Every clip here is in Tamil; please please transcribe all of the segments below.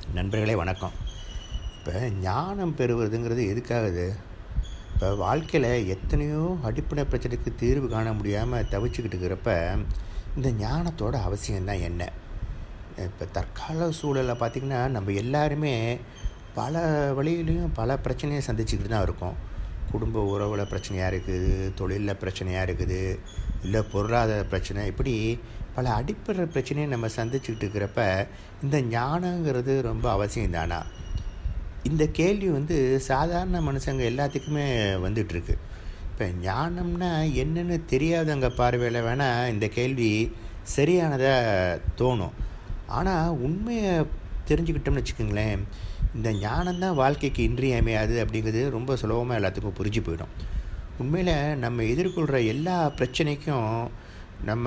நண்பர்களே வணக்கம். இப்போ ஞானம் பெறுவதுங்கிறது எதுக்காகுது? இப்போ வாழ்க்கையில் எத்தனையோ அடிப்படை பிரச்சனைக்கு தீர்வு காண முடியாமல் தவிச்சுக்கிட்டு இருக்கிறப்ப இந்த ஞானத்தோட அவசியம்தான் என்ன? இப்போ தற்கால சூழலில் பார்த்திங்கன்னா நம்ம எல்லாருமே பல வழியிலையும் பல பிரச்சனையை சந்திச்சுக்கிட்டு தான் இருக்கோம். குடும்ப உறவில் பிரச்சனையாக இருக்குது, தொழிலில் பிரச்சனையாக இருக்குது, இல்லை பொருளாதார பிரச்சனை, இப்படி பல அடிப்படை பிரச்சனையை நம்ம சந்திச்சுக்கிட்டு இருக்கிறப்ப இந்த ஞானங்கிறது ரொம்ப அவசியம் தானா? இந்த கேள்வி சாதாரண மனுஷங்க எல்லாத்துக்குமே வந்துட்டுருக்கு. இப்போ ஞானம்னா என்னென்னு தெரியாதவங்க பார்வையில் வேணால் இந்த கேள்வி சரியானதாக தோணும். ஆனால் உண்மையை தெரிஞ்சுக்கிட்டோம்னு வச்சுக்கோங்களேன், இந்த ஞானம்தான் வாழ்க்கைக்கு இன்றியமையாது அப்படிங்கிறது ரொம்ப சுலபமாக எல்லாத்துக்கும் புரிஞ்சு போயிடும். உண்மையில் நம்ம எதிர்கொள்கிற எல்லா பிரச்சனைக்கும் நம்ம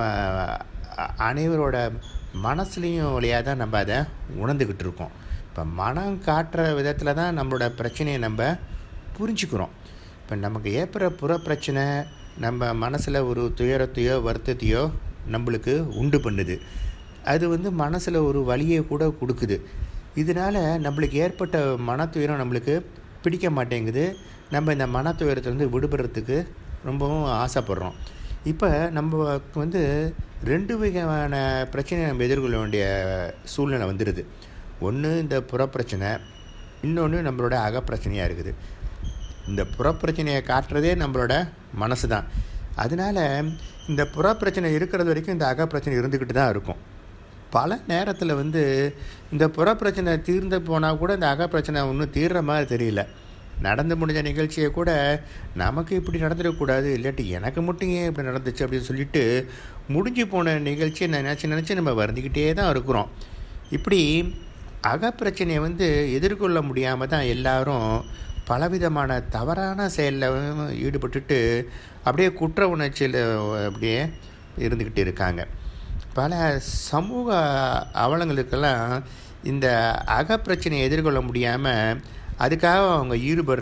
அனைவரோட மனசுலேயும் வழியாக தான் நம்ம அதை உணர்ந்துக்கிட்டு இருக்கோம். இப்போ மனம் காட்டுற விதத்தில் தான் நம்மளோட பிரச்சனையை நம்ம புரிஞ்சுக்கிறோம். இப்போ நமக்கு ஏற்படுற புற பிரச்சனை நம்ம மனசில் ஒரு துயரத்தையோ வருத்தத்தையோ நம்மளுக்கு உண்டு பண்ணுது. அது மனசில் ஒரு வலியை கூட கொடுக்குது. இதனால் நம்மளுக்கு ஏற்பட்ட மனத்துயரம் நம்மளுக்கு பிடிக்க மாட்டேங்குது. நம்ம இந்த மனத்துயரத்துலேருந்து விடுபடுறதுக்கு ரொம்பவும் ஆசைப்படுறோம். இப்போ நம்ம ரெண்டு வகையான பிரச்சனையை நம்ம எதிர்கொள்ள வேண்டிய சூழ்நிலை வந்துடுது. ஒன்று இந்த புறப்பிரச்சனை, இன்னொன்று நம்மளோட அகப்பிரச்சனையாக இருக்குது. இந்த புறப்பிரச்சனையை காட்டுறதே நம்மளோட மனசு தான். அதனால் இந்த புறப்பிரச்சனை இருக்கிறது வரைக்கும் இந்த அகப்பிரச்சனை இருந்துக்கிட்டு தான் இருக்கும். பல நேரத்தில் இந்த புறப்பிரச்சனை தீர்ந்து போனால் கூட இந்த அகப்பிரச்சனை ஒன்றும் தீர்ற மாதிரி தெரியல. நடந்து முடிஞ்ச நிகழ்ச்சியை கூட நமக்கு இப்படி நடந்துடக்கூடாது, இல்லாட்டி எனக்கு மட்டும் ஏன் இப்படி நடந்துச்சு அப்படின்னு சொல்லிட்டு முடிஞ்சு போன நிகழ்ச்சியை நினச்சி நம்ம வருந்திக்கிட்டே தான் இருக்கிறோம். இப்படி அகப்பிரச்சனையை எதிர்கொள்ள முடியாமல் தான் எல்லாரும் பலவிதமான தவறான செயலில் ஈடுபட்டுட்டு அப்படியே குற்ற உணர்ச்சியில் அப்படியே இருந்துக்கிட்டு இருக்காங்க. பல சமூக அவலங்களுக்கெல்லாம் இந்த அகப்பிரச்சனையை எதிர்கொள்ள முடியாமல் அதுக்காக அவங்க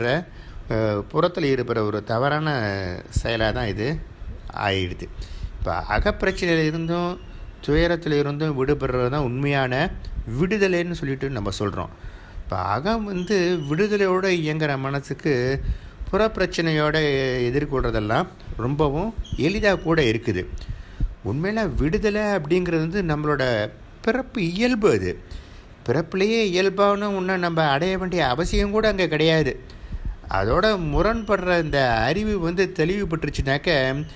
புறத்தில் ஈடுபடுற ஒரு தவறான செயலாக தான் இது ஆயிடுது. இப்போ அகப்பிரச்சனையில் இருந்தும் துயரத்தில் இருந்தும் விடுபடுறது தான் உண்மையான விடுதலைன்னு சொல்லிட்டு நம்ம சொல்கிறோம். இப்போ அகம் விடுதலையோடு இயங்குகிற மனசுக்கு புறப்பிரச்சனையோடு எதிர்கொள்கிறதெல்லாம் ரொம்பவும் எளிதாக கூட இருக்குது. உண்மையில் விடுதலை அப்படிங்கிறது நம்மளோட பிறப்பு இயல்பு. அது பிறப்புலேயே இயல்பான ஒன்று நம்ம அடைய வேண்டிய அவசியம் கூட அங்கே கிடையாது. அதோட முரண்படுற இந்த அறிவு தெளிவுபட்டுருச்சுனாக்க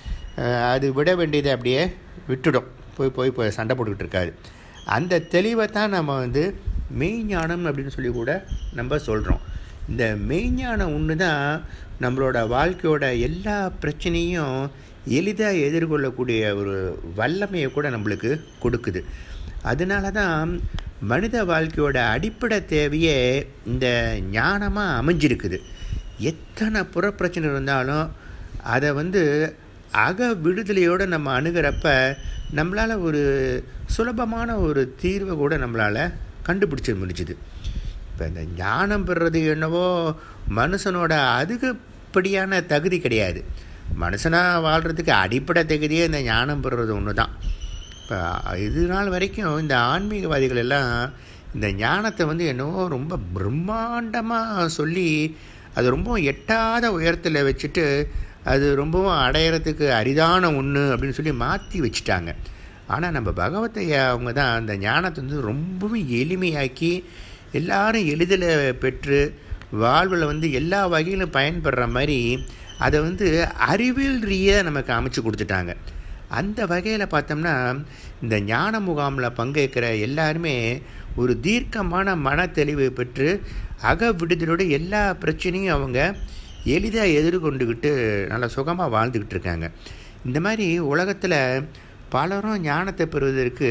அது விட வேண்டியதை அப்படியே விட்டுடும், போய் சண்டை போட்டுக்கிட்டு இருக்காது. அந்த தெளிவை தான் நம்ம மெய்ஞானம் அப்படின்னு சொல்லி கூட நம்ம சொல்கிறோம். இந்த மெய்ஞானம் ஒன்று தான் நம்மளோட வாழ்க்கையோட எல்லா பிரச்சனையும் எளிதாக எதிர்கொள்ளக்கூடிய ஒரு வல்லமையை கூட நம்மளுக்கு கொடுக்குது. அதனால தான் மனித வாழ்க்கையோட அடிப்படை தேவையே இந்த ஞானமாக அமைஞ்சிருக்குது. எத்தனை புறப்பிரச்சனை இருந்தாலும் அதை அக விடுதலையோடு நம்ம அணுகிறப்ப நம்மளால் ஒரு சுலபமான ஒரு தீர்வை கூட நம்மளால் கண்டுபிடிச்ச முடிச்சுது. இப்போ இந்த ஞானம் பெறுறது என்னவோ மனுஷனோட அதிகப்படியான தகுதி கிடையாது. மனுஷனாக வாழ்கிறதுக்கு அடிப்படை தகுதியே இந்த ஞானம் பெறுறது ஒன்று தான். இப்போ இது நாள் வரைக்கும் இந்த ஆன்மீகவாதிகள் எல்லாம் இந்த ஞானத்தை என்னவோ ரொம்ப பிரம்மாண்டமாக சொல்லி அது ரொம்ப எட்டாத உயரத்தில் வச்சுட்டு அது ரொம்பவும் அடையிறதுக்கு அரிதான ஒன்று அப்படின்னு சொல்லி மாற்றி வச்சுட்டாங்க. ஆனால் நம்ம பகவத் ஐயா அவங்க தான் அந்த ஞானத்தை ரொம்பவும் எளிமையாக்கி எல்லாரும் எளிதில் பெற்று வாழ்வில் எல்லா வகையிலும் பயன்படுற மாதிரி அதை அறிவியல் ரீதியாக நமக்கு அமைச்சு கொடுத்துட்டாங்க. அந்த வகையில் பார்த்தோம்னா இந்த ஞான முகாமில் பங்கேற்கிற எல்லாருமே ஒரு தீர்க்கமான மன தெளிவை பெற்று அக விடுதலோடு எல்லா பிரச்சனையும் அவங்க எளிதாக எதிர்கொண்டுக்கிட்டு நல்லா சுகமாக வாழ்ந்துக்கிட்டு இருக்காங்க. இந்த மாதிரி உலகத்தில் பலரும் ஞானத்தை பெறுவதற்கு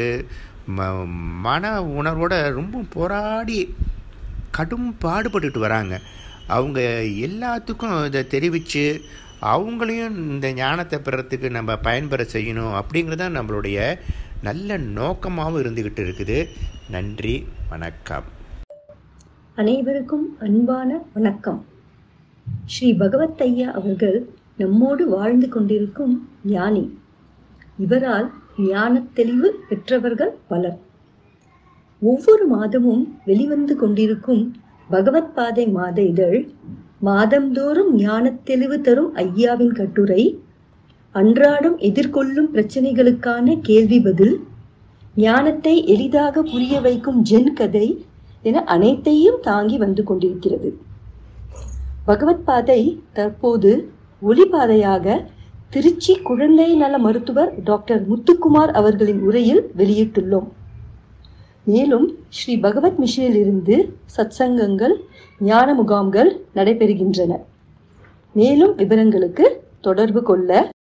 மன உணர்வோடு ரொம்ப போராடி கடும் பாடுபட்டுட்டு வராங்க. அவங்க எல்லாத்துக்கும் இதை தெரிவித்து அவங்களையும் இந்த ஞானத்தை பெறத்துக்கு நம்ம பயன்பெற செய்யணும் அப்படிங்கிறது தான் நம்மளுடைய நல்ல நோக்கமாகவும் இருந்துக்கிட்டு இருக்குது. நன்றி, வணக்கம். அனைவருக்கும் அன்பான வணக்கம். ஸ்ரீ பகவத் ஐயா அவர்கள் நம்மோடு வாழ்ந்து கொண்டிருக்கும் ஞானி. இவரால் ஞானத் தெளிவு பெற்றவர்கள் பலர். ஒவ்வொரு மாதமும் வெளிவந்து கொண்டிருக்கும் பகவத் பாதை மாத இதழ், மாதந்தோறும் ஞான தெளிவு தரும் ஐயாவின் கட்டுரை, அன்றாடம் எதிர்கொள்ளும் பிரச்சனைகளுக்கான கேள்வி பதில், ஞானத்தை எளிதாக புரிய வைக்கும் ஜென் கதை என அனைத்தையும் தாங்கி வந்து கொண்டிருக்கிறது. பகவத் பாதை தற்போது ஒளிபாதையாக திருச்சி குழந்தை நல மருத்துவர் டாக்டர் முத்துக்குமார் அவர்களின் உரையில் வெளியிட்டுள்ளோம். மேலும் ஸ்ரீ பகவத் மிஷனில் இருந்து சத்சங்கங்கள், ஞான முகாம்கள் நடைபெறுகின்றன. மேலும் விவரங்களுக்கு தொடர்பு கொள்ள